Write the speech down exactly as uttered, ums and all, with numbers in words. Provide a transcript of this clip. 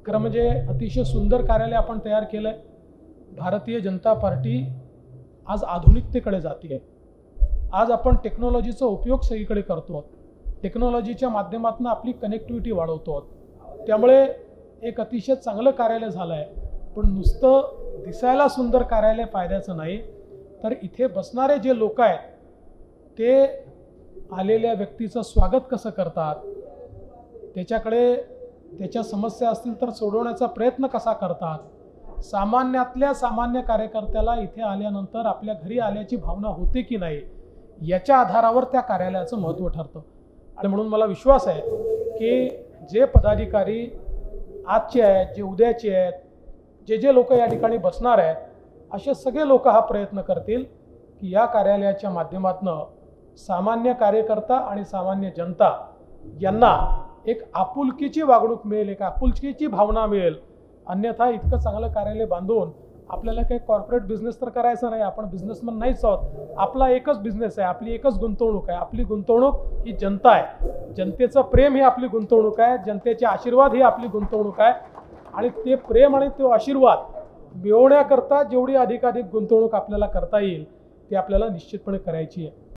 खरं म्हणजे अतिशय सुंदर कार्यालय आपण तयार केलं आहे. भारतीय जनता पार्टी आज आधुनिकतेकडे जाते आहे. आज आपण टेक्नॉलॉजीचा उपयोग सगळीकडे करतो. टेक्नॉलॉजीच्या माध्यमातून आपली कनेक्टिव्हिटी वाढवतो. त्यामुळे एक अतिशय चांगलं कार्यालय झालं आहे. पण नुसतं दिसायला सुंदर कार्यालय फायद्याचं नाही, तर इथे बसणारे जे लोक आहेत ते आलेल्या व्यक्तीचं स्वागत कसं करतात, त्याच्याकडे त्याच्या समस्या असतील तर सोडवण्याचा प्रयत्न कसा करतात, सामान्यातल्या सामान्य कार्यकर्त्याला इथे आल्यानंतर आपल्या घरी आल्याची भावना होते की नाही, याच्या आधारावर त्या कार्यालयाचं महत्त्व ठरतं. आणि म्हणून मला विश्वास आहे की जे पदाधिकारी आजचे आहेत, जे उद्याचे आहेत, जे जे लोक या ठिकाणी बसणार आहेत, असे सगळे लोक हा प्रयत्न करतील की या कार्यालयाच्या माध्यमातून सामान्य कार्यकर्ता आणि सामान्य जनता यांना एक आपुलकीची वागणूक मिळेल, एक आपुलकीची भावना मिळेल. अन्यथा इतकं चांगलं कार्यालय बांधून आपल्याला काही कॉर्पोरेट बिझनेस तर करायचा नाही. आपण बिझनेसमॅन नाहीच आहोत. आपला एकच बिझनेस आहे, आपली एकच गुंतवणूक आहे. आपली गुंतवणूक ही जनता आहे. जनतेचं प्रेम ही आपली गुंतवणूक आहे. जनतेचे आशीर्वाद ही आपली गुंतवणूक आहे. आणि ते प्रेम आणि तो आशीर्वाद मिळवण्याकरता जेवढी अधिकाधिक गुंतवणूक आपल्याला करता येईल ती आपल्याला निश्चितपणे करायची आहे.